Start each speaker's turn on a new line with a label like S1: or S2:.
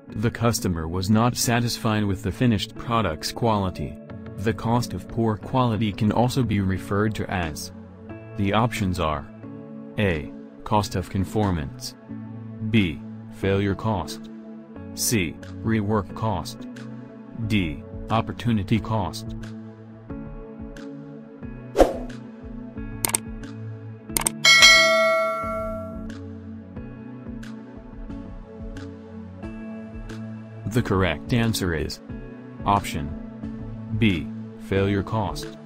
S1: The customer was not satisfied with the finished product's quality. The cost of poor quality can also be referred to as. The options are A. Cost of conformance, B. Failure cost, C. Rework cost, D. Opportunity cost. The correct answer is option B. Failure cost.